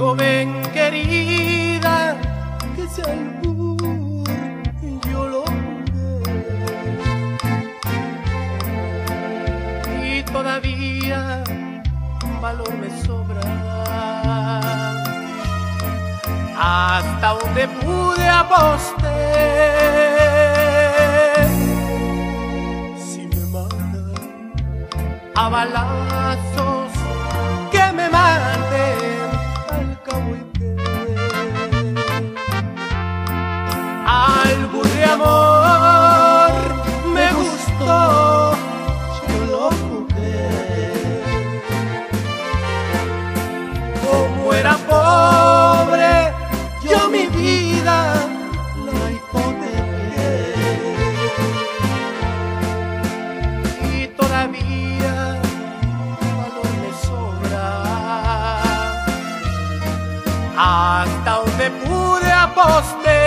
Joven querida, que ese albur yo lo jugué y todavía valor me sobra. Hasta donde pude aposté. Si me matan a balazos, que me maten al Cahuique. Albur de amor me gustó, yo lo jugué. Como era pobre, yo mi vida la hipotequé. Y todavía valor me sobra. Hasta donde pude aposté.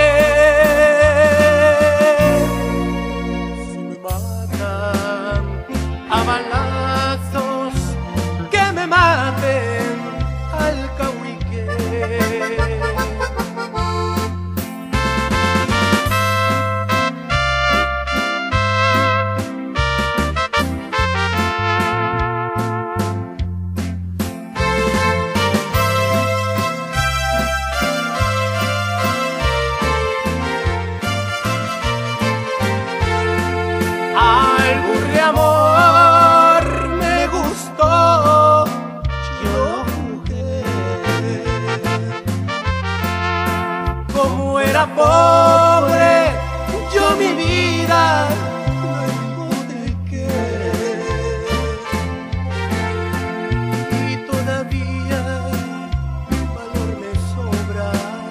Si me matan a balazos, que me maten al Cahuique. Albur de amor me gustó, yo jugué. Como era pobre, yo mi vida la hipotequé. Y todavía valor me sobra.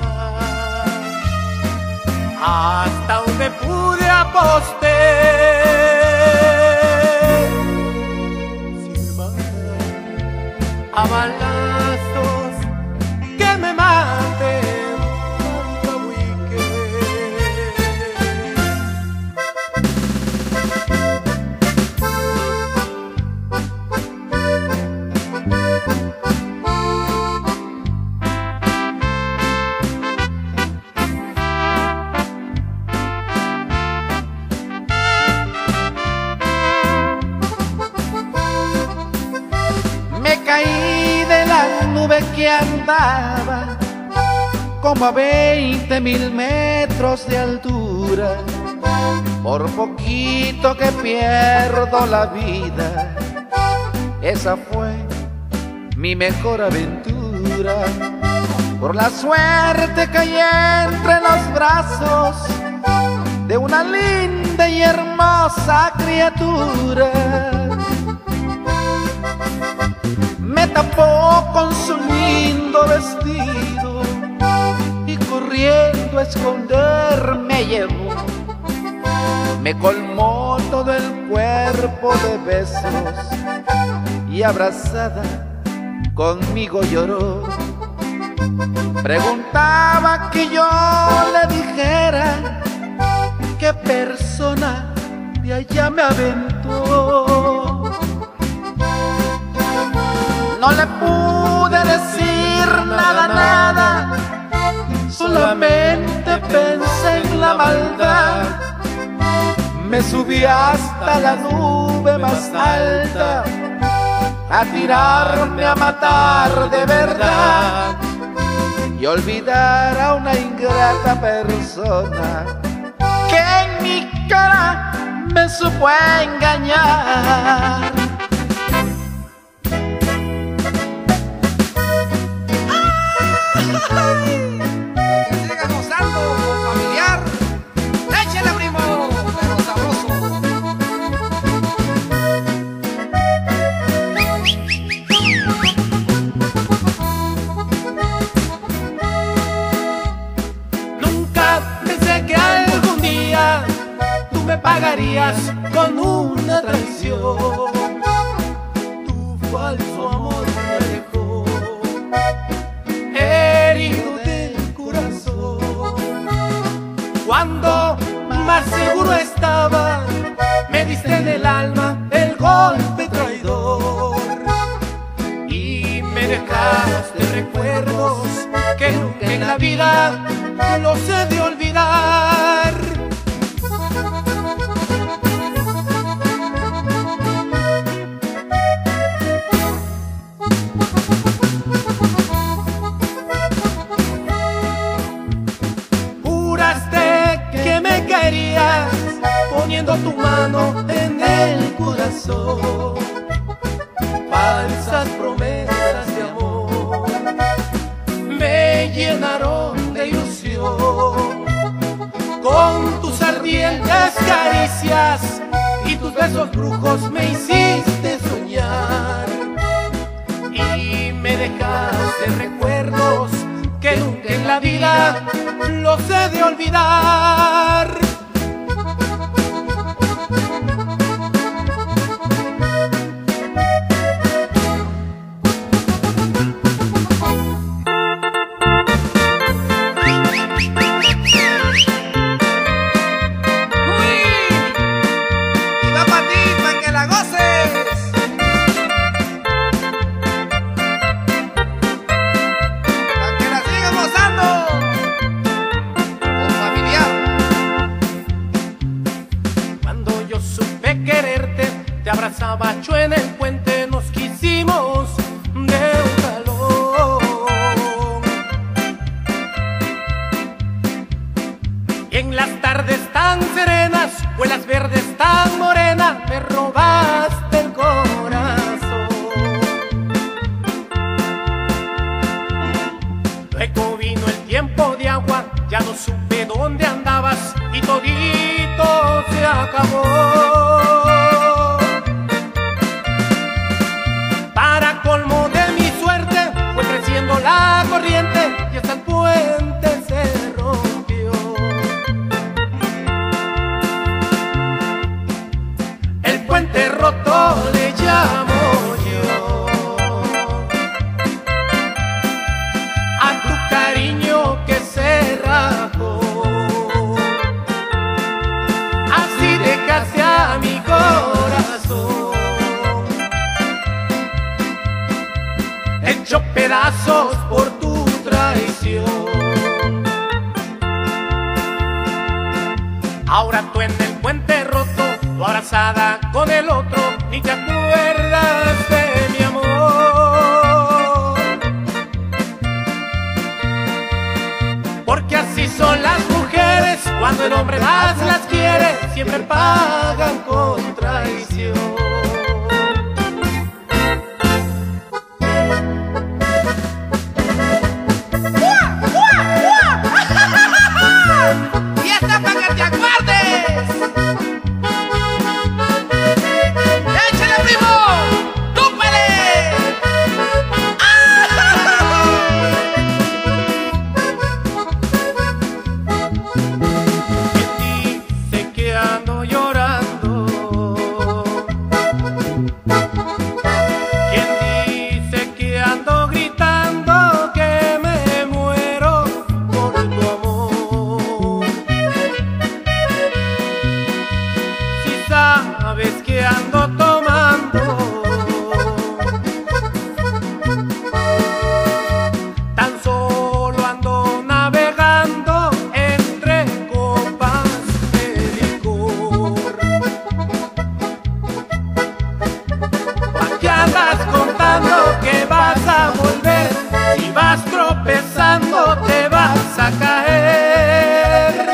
Hasta donde pude aposté. A balazos, que me maten al Cahuique. Me caí de la nube que andaba como a 20.000 metros de altura. Por poquito que pierdo la vida, esa fue mi mejor aventura. Por la suerte caí entre los brazos de una linda y hermosa criatura. Me tapó con su lindo vestido y corriendo a esconder me llevó. Me colmó todo el cuerpo de besos y abrazada conmigo lloró. Preguntaba que yo le dijera qué persona de allá me aventó. No le pude decir nada, solamente pensé en la maldad. Me subí hasta la nube más alta a tirarme a matar de verdad y olvidar a una ingrata persona que en mi cara me supo engañar. Siga gozando, familiar. Échale, primo, pero sabroso. Nunca pensé que algún día tú me pagarías con una traición. Tu falso amor me dejó herido del corazón. Cuando más seguro estaba, me diste en el alma el golpe traidor y me dejaste recuerdos la vida los he de olvidar. Juraste que me querías poniendo tu mano en el corazón. Falsas promesas de amor me llenaron de ilusión. Con tus ardientes caricias y tus besos brujos me hiciste soñar. Y me dejaste recuerdos que nunca en la vida los he de olvidar. Te abrazaba yo en el puente, nos quisimos de un jalón. Y en las tardes tan serenas, vuelas verdes tan morenas, me robaste el corazón. Luego vino el tiempo de agua, ya no supe dónde andabas y todito se acabó. La corriente y hasta el puente se rompió. El puente roto le llamo yo a tu cariño que se rajó. Así dejaste a mi corazón hecho pedazos por tu traición. Ahora tú en el puente roto, tú abrazada con el otro, ni te acuerdas de mi amor. Porque así son las mujeres, cuando el hombre más las quiere, siempre pagan con traición. Y esta para que te acuerdes. ¡Échale, primo! ¡Túpele! ¿Quién dice que ando llorando? ¿Quién dice que ando gritando que me muero por tu amor? Si sabes que ando tomando, tan solo ando navegando entre copas de licor. ¿Pa' qué andas contando que vas a volver? Si vas tropezando te vas a caer.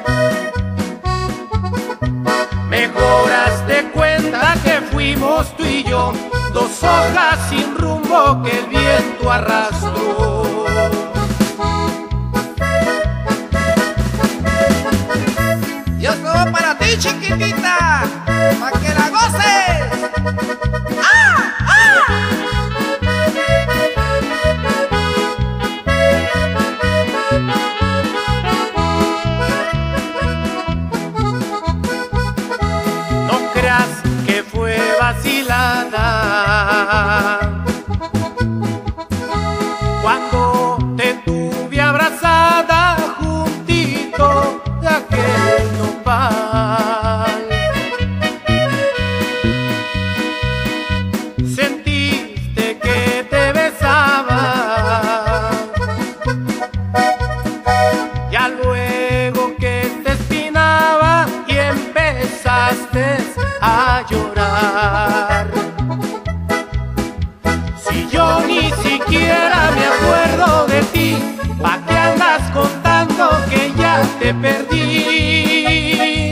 Mejor hazte cuenta que fuimos tú y yo, dos hojas sin rumbo que el viento arrastró. Y esto va para ti, chiquitita, para que la goces. ¡Ah! ¡Ah! No creas que fue vacilada, te perdí.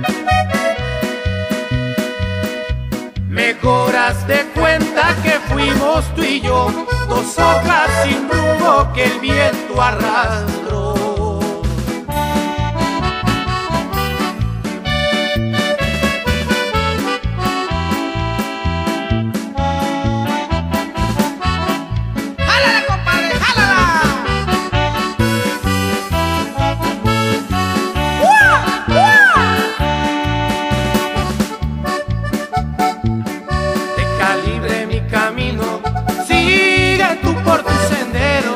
Mejor haz de cuenta que fuimos tú y yo, dos hojas sin rumbo que el viento arrastró. ¡Jálala, compadre, jálala! ¡Uah, uah! Deja libre mi camino, sigue tú por tu sendero.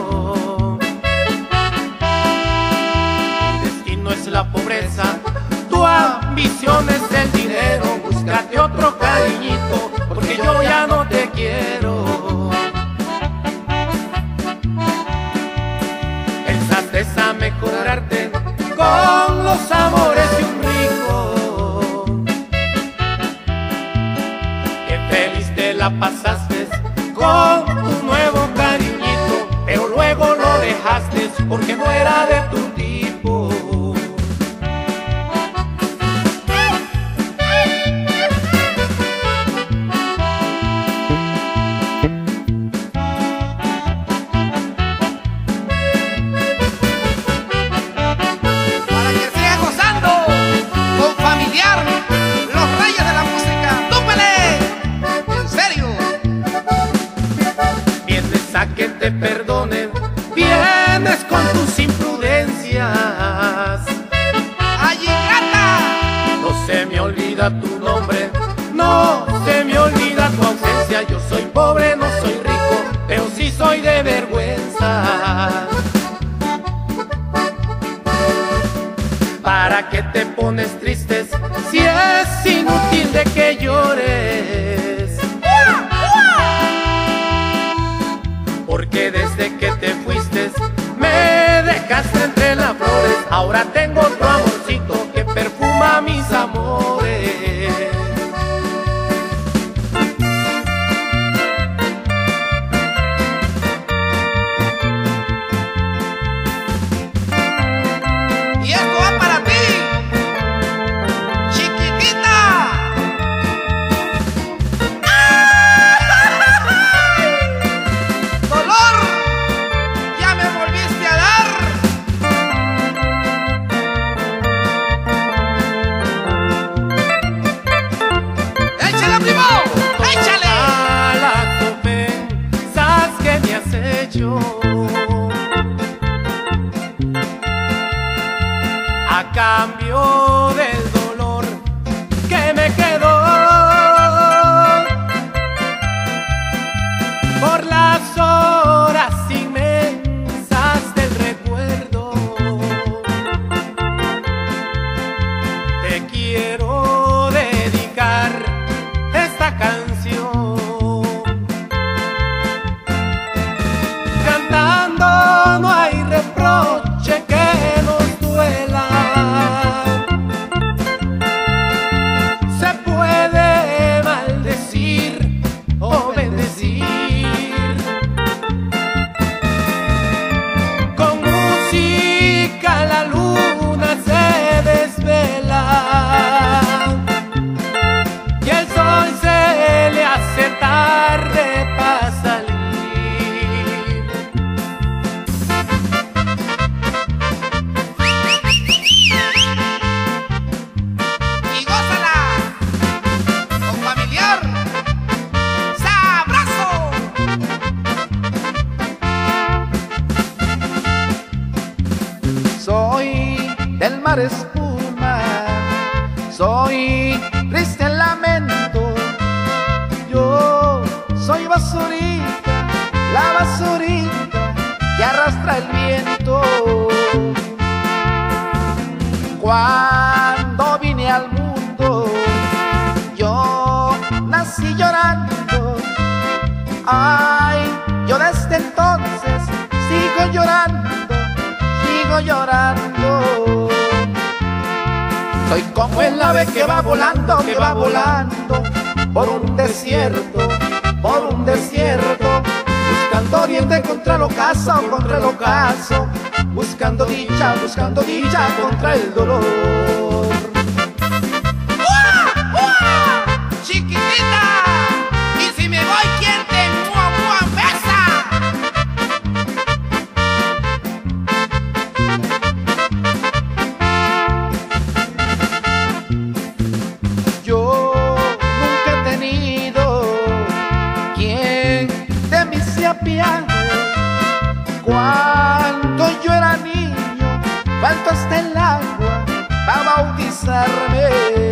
Mi destino es la pobreza, tu ambición es el dinero. Búscate otro cariñito, porque yo ya no te quiero. Pensaste a mejorarte con los amores de un rico. Qué feliz te la pasaste con tu nuevo cariñito, pero luego lo dejaste porque no era de tu tipo. Para que siga gozando con Familiar, los reyes de la música. ¡Túpele! En serio. Vienes a que te perdone, vienes con tus imprudencias. ¡Ay, ingrata! No se me olvida tu nombre, no se me olvida tu ausencia. Yo soy pobre, no soy rico, pero sí soy de vergüenza. ¿Para qué te pones tristes si es inútil de que llores? Porque desde que te fuiste me dejaste entre las flores. Ahora tengo otro amorcito que perfuma mis amores. Y esto va para ti, chiquitita. ¡Ay! Dolor, ya me volviste a dar. ¡Échale, primo! ¡Échale! A las ofensas que me has hecho, a cambio del dolor que me quedó, por las horas inmensas del recuerdo, te quiero dedicar esta canción. Cantando no hay reproche que nos duela. Se puede maldecir o bendecir. Con música la luna se desvela y el sol se le hace tarde para salir. Y gózala con Familiar. ¡Sabroso! Soy del mar espuma, soy triste lamento. Yo soy basurita, la basurita que arrastra el viento. Cuando vine al mundo, yo nací llorando. Ay, yo desde entonces sigo llorando, sigo llorando. Soy como el ave que va volando por un desierto, buscando oriente contra el ocaso, buscando dicha contra el dolor. Chiquitita, y si me voy, ¿quién te mua besa? Yo nunca he tenido quien de mí se apiade. Cuando yo era niño, faltó hasta el agua para bautizarme.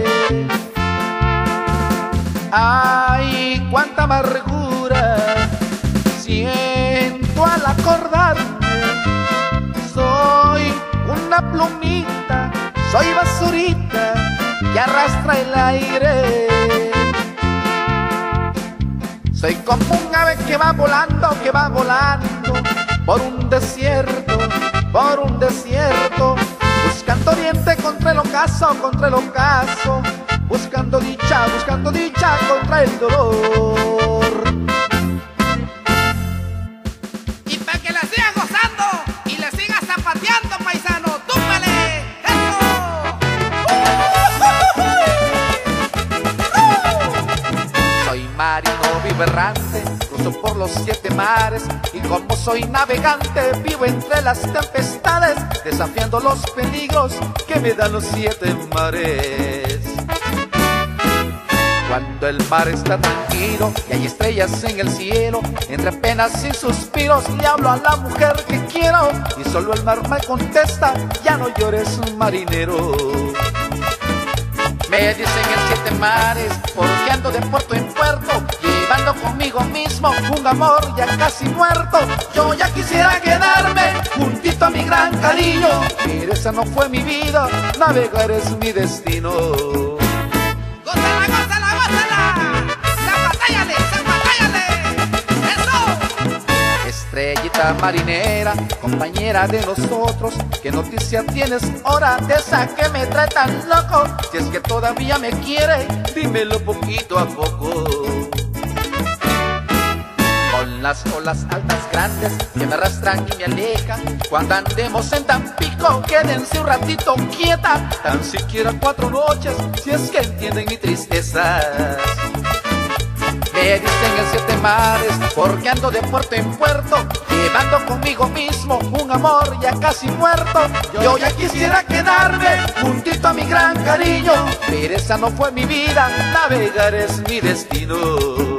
Ay, cuánta amargura siento al acordarme. Soy una plumita, soy basurita que arrastra el aire. Soy como un ave que va volando por un desierto, buscando oriente contra el ocaso, buscando dicha contra el dolor. Y para que la sigas gozando y la sigas zapateando, paisano, túmbale, eso. Soy marino vivo errante, cruzo por los 7 mares, y como soy navegante vivo entre las tempestades, desafiando los peligros que me dan los 7 mares. Cuando el mar está tranquilo y hay estrellas en el cielo, entre penas y suspiros le hablo a la mujer que quiero, y solo el mar me contesta: ya no llores, marinero. Me dicen en 7 mares porque ando de puerto en puerto, llevando conmigo mismo un amor ya casi muerto. Yo ya quisiera quedarme juntito a mi gran cariño, pero esa no fue mi vida, navegar es mi destino. ¡Gózala, gózala, gózala! ¡Zapatállale, zapatállale! ¡Eso! Estrellita marinera, compañera de nosotros, ¿qué noticia tienes ahora de esa que me trae tan loco? Si es que todavía me quiere, dímelo poquito a poco. Con las olas altas grandes que me arrastran y me alejan, cuando andemos en Tampico, quédense un ratito quieta, tan siquiera 4 noches, si es que entienden mi tristeza. Me dicen en 7 mares porque ando de puerto en puerto, llevando conmigo mismo un amor ya casi muerto. Yo ya quisiera quedarme juntito a mi gran cariño, pero esa no fue mi vida, navegar es mi destino.